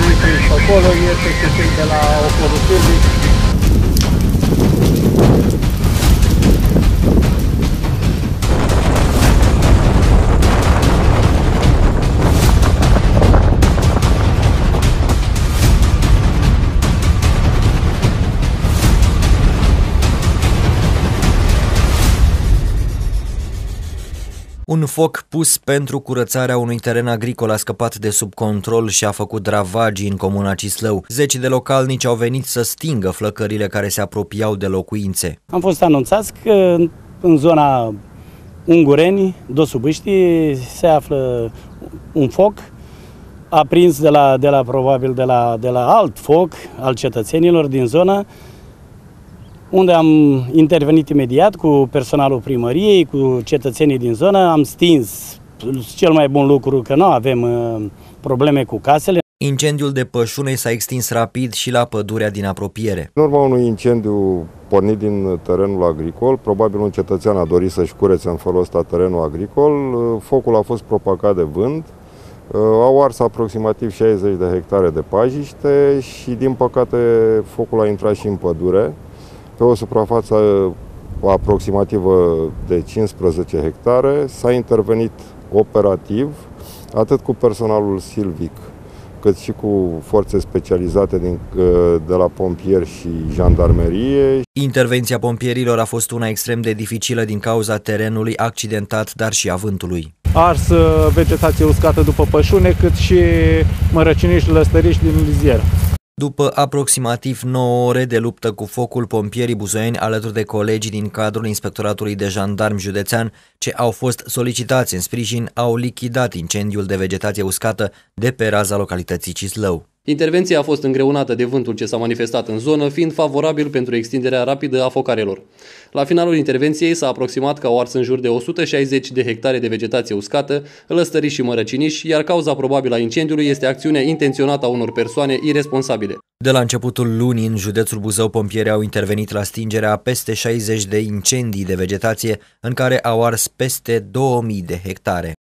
fi prins pe acolo, este și cei de la Ocorul Silvic. Un foc pus pentru curățarea unui teren agricol a scăpat de sub control și a făcut ravagii în comuna Cislău. Zeci de localnici au venit să stingă flăcările care se apropiau de locuințe. Am fost anunțați că în zona Ungureni, Dosul Bâștii, se află un foc aprins probabil de la alt foc al cetățenilor din zonă, unde am intervenit imediat cu personalul primăriei, cu cetățenii din zonă, am stins cel mai bun lucru că nu avem probleme cu casele. Incendiul de pășune s-a extins rapid și la pădurea din apropiere. În urma unui incendiu pornit din terenul agricol, probabil un cetățean a dorit să-și curețe în felul ăsta terenul agricol, focul a fost propagat de vânt, au ars aproximativ 60 de hectare de pajiște și din păcate focul a intrat și în pădure. Pe o suprafață aproximativă de 15 hectare s-a intervenit operativ, atât cu personalul silvic, cât și cu forțe specializate de la pompieri și jandarmerie. Intervenția pompierilor a fost una extrem de dificilă din cauza terenului accidentat, dar și a vântului. Ars vegetație uscată după pășune, cât și mărăciniși și lăstăriși din lizieră. După aproximativ 9 ore de luptă cu focul, pompierii buzoieni, alături de colegii din cadrul Inspectoratului de Jandarmi Județean, ce au fost solicitați în sprijin, au lichidat incendiul de vegetație uscată de pe raza localității Cislău. Intervenția a fost îngreunată de vântul ce s-a manifestat în zonă, fiind favorabil pentru extinderea rapidă a focarelor. La finalul intervenției s-a aproximat că au ars în jur de 160 de hectare de vegetație uscată, lăstăriși și mărăciniși, iar cauza probabilă a incendiului este acțiunea intenționată a unor persoane iresponsabile. De la începutul lunii, în județul Buzău, pompierii au intervenit la stingerea a peste 60 de incendii de vegetație, în care au ars peste 2000 de hectare.